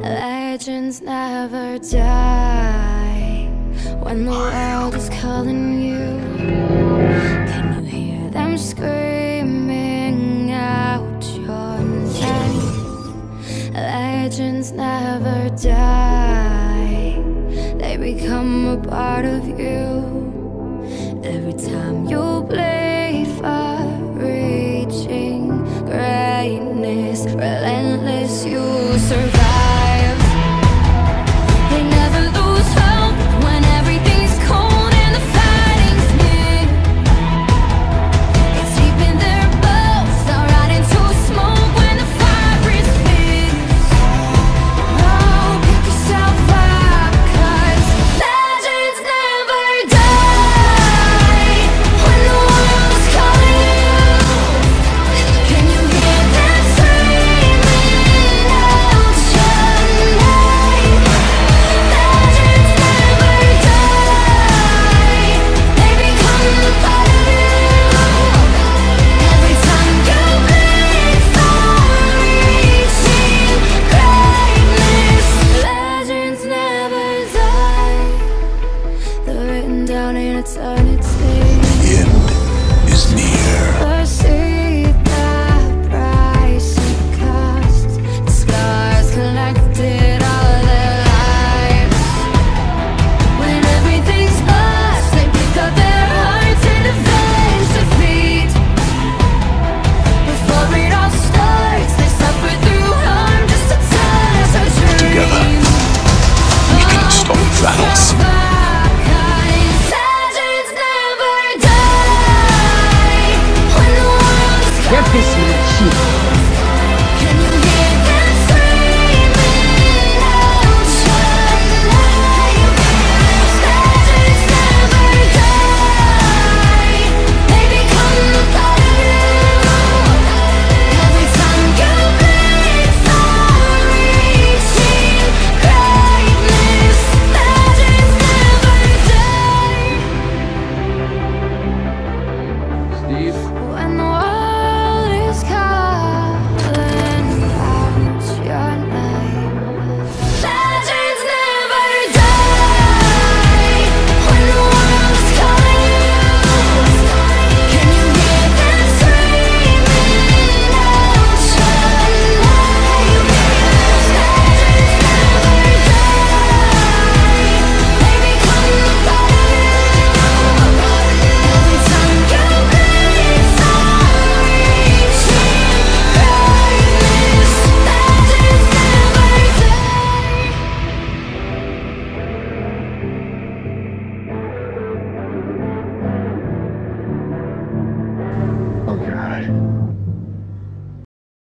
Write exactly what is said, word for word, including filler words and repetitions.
Legends never die when the world is calling you. Can you hear them screaming out your name? Legends never die, they become a part of you. Every time you bleed for reaching greatness, relentless, you survive. They never lose hope when everything's cold and the fighting's near. It's deep in their bones, they'll rot into smoke when the fire is fierce. Oh, pick yourself up, 'cause legends never die when the world is calling you. Can you hear them screaming out your name? Legends never die, they become a part of you. Every time you bleed for reaching greatness, legends never die, they're written down in eternity. The end is near. Perceive the price it costs, the scars collected all their lives. When everything's lost, they pick up their hearts and avenge defeat. Before it all starts, they suffer through harm just to touch our dreams. Together, we can stop battles. Legends never die when the world is Я песня щит. Can you hear them screaming out your name? Legends never die, they become a part of you. Every time you bleed for reaching greatness, legends never die. Steve? When the world is calling out your name, legends never die. When the world is calling you, can you hear them screaming out your name? Legends never die, they become a part of you. Every time you bleed for reaching greatness, legends never die. Oh God.